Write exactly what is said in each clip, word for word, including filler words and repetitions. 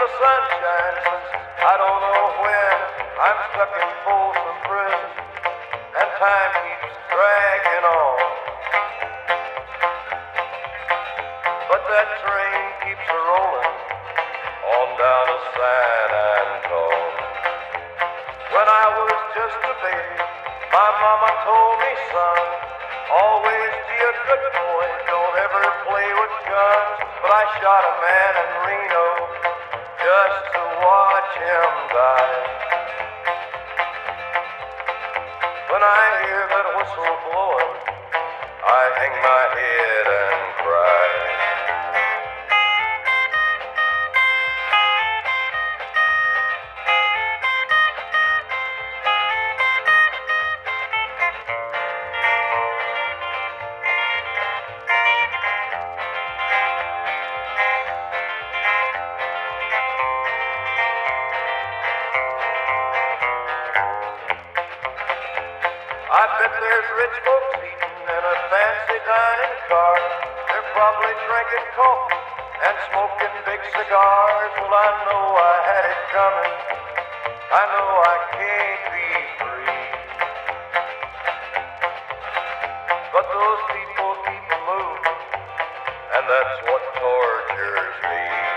the sunshine since I don't know when. I'm stuck in Folsom Prison, and time keeps dragging on. But that train keeps a rolling on down to San Antone. When I was just a baby, my mama told me, son, always be a good boy, don't ever play with guns. But I shot a man in Reno just to watch him die. When I hear that whistle blowing, I hang my head and cry. I bet there's rich folks eating in a fancy dining car. They're probably drinking coffee and smoking big cigars. Well, I know I had it coming. I know I can't be free. But those people keep a moving, and that's what tortures me.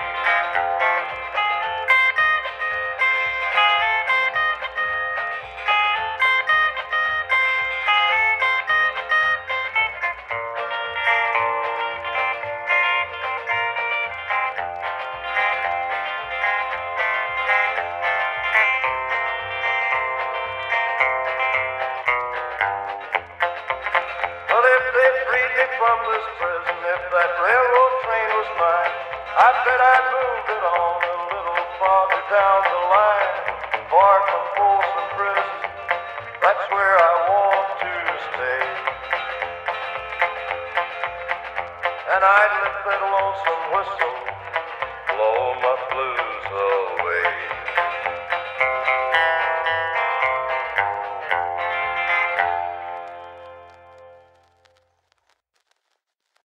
From this prison, if that railroad train was mine, I bet I'd move it on a little farther down the line, far from Folsom Prison. That's where I want to stay. And I'd lift that lonesome whistle